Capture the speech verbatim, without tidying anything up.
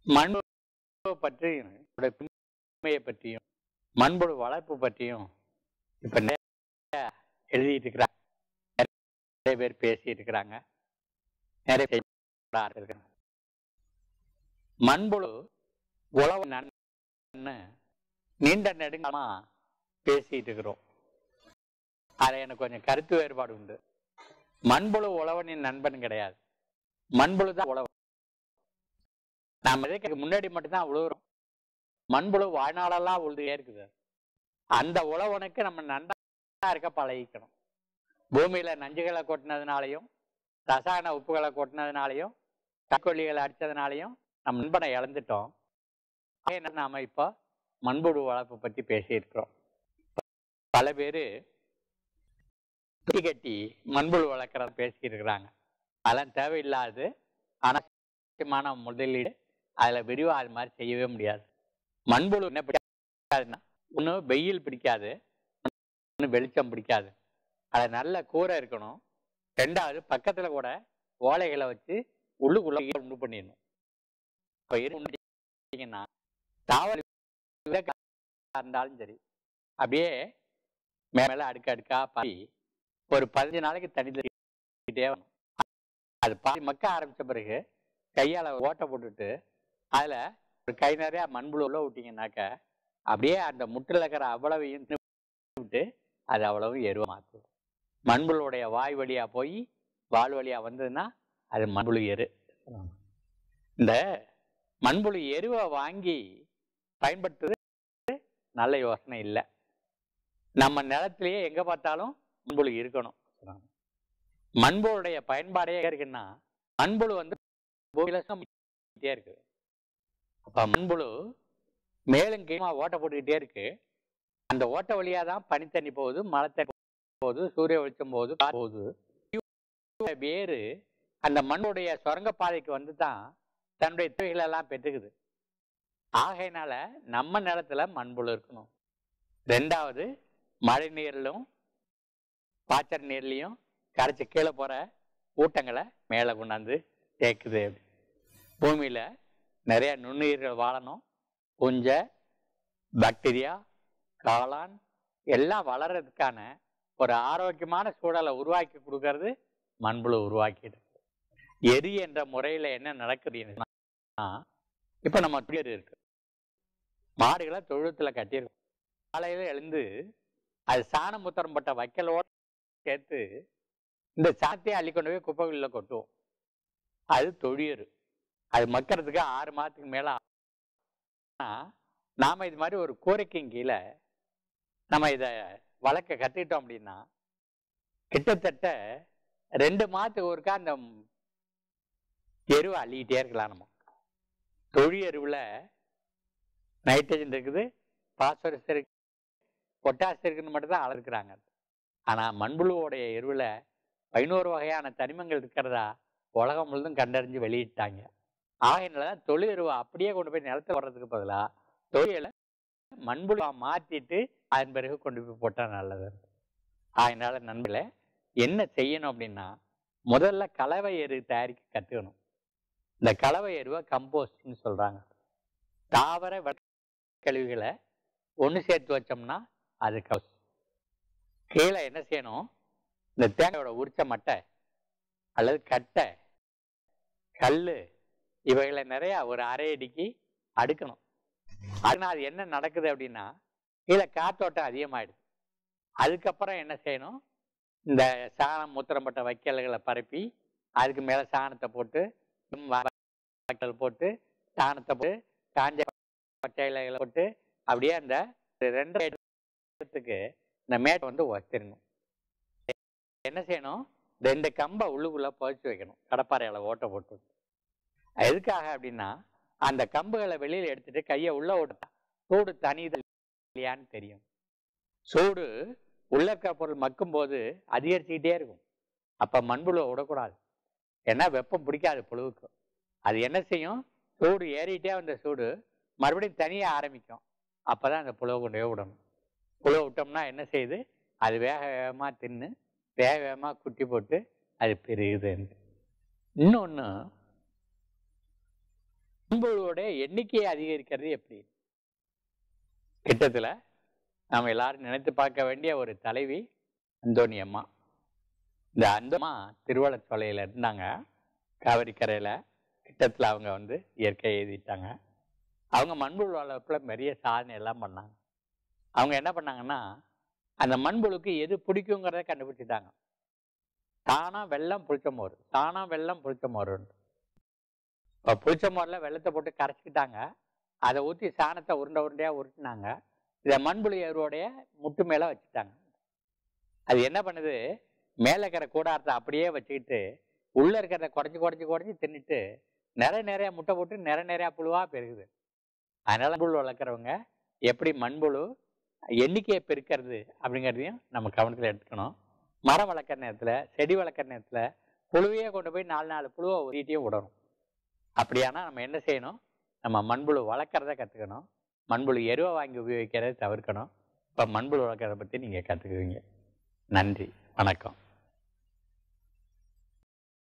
மண்புழு பற்றியும் பெருமையை பற்றியும் மண்புழு வளர்ப்பு பற்றியும் இப்ப நிறைய எழுதிட்டு இருக்கிறாங்க, நிறைய பேர் பேசிட்டு இருக்கிறாங்க, நிறைய இருக்கிறாங்க. மண்புழு உழவு நன்மை நீண்ட நெடுங்கமா பேசிட்டு இருக்கிறோம். அது எனக்கு கொஞ்சம் கருத்து வேறுபாடு உண்டு. மண்புழு உழவனின் நண்பன் கிடையாது, மண்புழு தான் உழவு. நாம எதுக்கு முன்னாடி மட்டும்தான் உழுவுறோம், மண்புழு வாழ்நாளெல்லாம் உழுதுகே இருக்குது. அந்த உழவனுக்கு நம்ம நண்பனா இருக்க பழகிக்கணும். பூமியில நஞ்சுகளை கொட்டினதுனாலையும் ரசாயன உப்புகளை கொட்டினதுனாலையும் தற்கொல்லிகளை அடிச்சதுனாலையும் நம்ம நண்பனை இழந்துட்டோம். நாம இப்போ மண்புழு வளர்ப்பு பற்றி பேசியிருக்கிறோம். பல பேரு தொட்டி கட்டி மண்புழு வளர்க்கறத பேசியிருக்கிறாங்க. அதெல்லாம் தேவையில்லாது, அனாவசியமான முதலீடு. அதுல விரிவா அது மாதிரி செய்யவே முடியாது. மண்புழு என்ன பிடிக்காதுன்னா, ஒண்ணு வெயில் பிடிக்காது, ஒண்ணு வெளிச்சம் பிடிக்காது. அது நல்ல கூரை இருக்கணும். ரெண்டாவது பக்கத்துல கூட ஓலைகளை வச்சு உள்ளுக்குள்ள உண்டு பண்ணிடணும். இப்ப இருந்தீங்கன்னா தாவர இருந்தாலும் சரி, அப்படியே மேல அடுக்க அடுக்கா பாதி ஒரு பதினஞ்சு நாளைக்கு தண்ணி தெளிக்கிட்டே வரணும். அது பாதி மக்க ஆரம்பிச்ச பிறகு கையால ஓட்டை போட்டுட்டு அதுல ஒரு கை நிறைய மண்புழு உள்ள விட்டீங்கன்னாக்க அப்படியே அந்த முட்டில் இருக்கிற அவ்வளவையும் விட்டு அது அவ்வளவு எருவ மாற்றும். மண்புழுடைய வாய் வழியா போய் வால் வழியா வந்ததுன்னா அது மண்புழு எரு. இந்த மண்புழு எருவை வாங்கி பயன்படுத்துறது நல்ல யோசனை இல்லை. நம்ம நிலத்திலேயே எங்க பார்த்தாலும் மண்புழு இருக்கணும். மண்புழுடைய பயன்பாடே இருக்குன்னா, மண்புழு வந்து இருக்கு. அப்ப மண்புழு மேலும் கீழமா ஓட்ட போட்டுக்கிட்டே இருக்கு. அந்த ஓட்ட வழியா தான் பனித்தண்ணி போகுது, மழை தண்ணி போகுது, சூரிய வெளிச்சம் போகுது, போகுது. வேறு அந்த மண்ணுடைய சுரங்க பாதைக்கு வந்து தான் தன்னுடைய தேவைகள் எல்லாம் பெற்றுக்குது. ஆகையினால நம்ம நிலத்துல மண்புழு இருக்கணும். ரெண்டாவது, மழை நீரிலும் பாய்ச்சல் நீர்லையும் கரைச்சி கீழே போற ஊட்டங்களை மேலே கொண்டாந்து தேக்குது. பூமியில நிறைய நுண்ணுயிர்கள் வாழணும். புஞ்ச, பாக்டீரியா, காளான் எல்லாம் வளர்றதுக்கான ஒரு ஆரோக்கியமான சூழலை உருவாக்கி கொடுக்கறது மண்புழு உருவாக்கிடு. எரி என்ற முறையில என்ன நடக்குதுன்னா, இப்ப நம்ம துயர் இருக்கு, மாடுகளை தொழுத்துல கட்டியிருக்கோம். காலையில எழுந்து அது சாணம் முத்திரம் பட்ட வைக்கலோட சேர்த்து இந்த சாத்தையை அள்ளி கொண்டு போய் குப்பைகளில கொட்டுவோம். அது தொழியரு. அது மக்கறதுக்கு ஆறு மாதத்துக்கு மேல. நாம இது மாதிரி ஒரு கோரிக்கையின் கீழே நம்ம இத வளர்க்க கத்துக்கிட்டோம் அப்படின்னா, கிட்டத்தட்ட ரெண்டு மாதத்துக்கு ஒருக்கா அந்த எருவை அள்ளிக்கிட்டே இருக்கலாம். நம்ம தொழி எருவுல நைட்ரஜன் இருக்குது, பாஸ்பரஸ் இருக்கு, பொட்டாசியம் இருக்குன்னு மட்டும் தான் அளக்குறாங்க. ஆனா மண்புழுவோடைய எருவுல பதினோரு வகையான தனிமங்கள் இருக்கிறதா உலகம் முழுதும் கண்டறிஞ்சு வெளியிட்டாங்க. ஆகையினாலதான் தொழு எருவை அப்படியே கொண்டு போய் நிலத்துல வர்றதுக்கு பதிலா தொழில மண்புழு மாற்றிட்டு அதன் பிறகு கொண்டு போய் போட்டா நல்லது. அதனால நண்பர்களே, என்ன செய்யணும் அப்படின்னா, முதல்ல கலவை எரு தயாரிக்க கத்துக்கணும். இந்த கலவை எருவை கம்போஸ்ட்னு சொல்றாங்க. தாவர கழிவுகளை ஒன்று சேர்த்து வச்சோம்னா அது கவுஸ். கீழே என்ன செய்யணும், இந்த தேங்காயோட உரிச்ச மட்டை அல்லது கட்டை, கல்லு இவைகளை நிறைய ஒரு அரை அடிக்கு அடுக்கணும். அதனால அது என்ன நடக்குது அப்படின்னா, கீழே காத்தோட்டம் அதிகமாயிடுது. அதுக்கப்புறம் என்ன செய்யணும், இந்த சாணம் மூத்திரம்பட்ட வைக்கல்களை பரப்பி அதுக்கு மேல சாணத்தை போட்டு போட்டு சாணத்தை போட்டு காஞ்ச பச்சை இலைகளை போட்டு அப்படியே அந்த ரெண்டு இடத்துக்கு இந்த மேட்டை வந்து வச்சிடணும். என்ன செய்யணும், ரெண்டு கம்பை உள்ளுக்குள்ள புதைச்சு வைக்கணும், கடப்பாறையால ஓட்ட போட்டு. எதுக்காக அப்படின்னா, அந்த கம்புகளை வெளியில எடுத்துட்டு கையை உள்ள விட்டா சூடு தனிதல் இல்லையான்னு தெரியும். சூடு உள்ள இருக்க பொருள் மக்கும் போது அதிகரிச்சுக்கிட்டே இருக்கும். அப்ப மண்புழுவை விடக்கூடாது, ஏன்னா வெப்பம் பிடிக்காது புழுவுக்கு. அது என்ன செய்யும், சூடு ஏறிட்டே வந்த சூடு மறுபடியும் தனியா ஆரம்பிக்கும். அப்பதான் அந்த புழுவை கொண்டு போய் விடணும். புழுவை விட்டோம்னா என்ன செய்யுது, அது வேக வேகமா தின்னு வேக வேகமா குட்டி போட்டு அது பெருகுது. இன்னொன்னு, மண்புழுவோட எண்ணிக்கையை அதிகரிக்கிறது எப்படி? கிட்டத்துல நாம எல்லாரும் நினைத்து பார்க்க வேண்டிய ஒரு தலைவி அந்தோணி அம்மா. இந்த அந்தம்மா திருவள்ளச்சோலையில இருந்தாங்க, காவிரி கரையில. கிட்டத்துல அவங்க வந்து இயற்கை எழுதிட்டாங்க. அவங்க மண்புழு வளர்ப்புல பெரிய சாதனை எல்லாம் பண்ணாங்க. அவங்க என்ன பண்ணாங்கன்னா, அந்த மண்புழுக்கு எது பிடிக்குங்கிறத கண்டுபிடிச்சிட்டாங்க. தானா வெள்ளம் புளிச்ச மோர், தானா வெள்ளம் புளிச்ச மோர். இப்போ புளிச்ச மோரில் வெள்ளத்தை போட்டு கரைச்சிக்கிட்டாங்க. அதை ஊற்றி சாணத்தை உருண்டை உருண்டையாக உருட்டினாங்க. இதை மண்புழு எருவோடைய முட்டு மேலே வச்சுட்டாங்க. அது என்ன பண்ணுது, மேலே இருக்கிற கூடாரத்தை அப்படியே வச்சுக்கிட்டு உள்ளே இருக்கிறத குறைஞ்சி குறைஞ்சி குறைஞ்சி தின்னுட்டு நிறைய நிறைய முட்டை போட்டு நிறைய நிறையா புழுவாக பெருகுது. அதனால மண்புழு வளர்க்குறவங்க எப்படி மண்புழு எண்ணிக்கையை பெருக்கிறது அப்படிங்கிறதையும் நம்ம கவனத்தில் எடுத்துக்கணும். மரம் வளர்க்குற நேரத்தில், செடி வளர்க்குற நேரத்தில் புழுவையே கொண்டு போய் நாலு நாலு புழுவை உருட்டியும் விடணும். அப்படியானா நம்ம என்ன செய்யணும், நம்ம மண்புழு வளர்க்குறத கற்றுக்கணும். மண்புழு எருவை வாங்கி உபயோகிக்கிறத தவிர்க்கணும். இப்போ மண்புழு வளர்க்குறத பற்றி நீங்கள் கற்றுக்குவீங்க. நன்றி, வணக்கம்.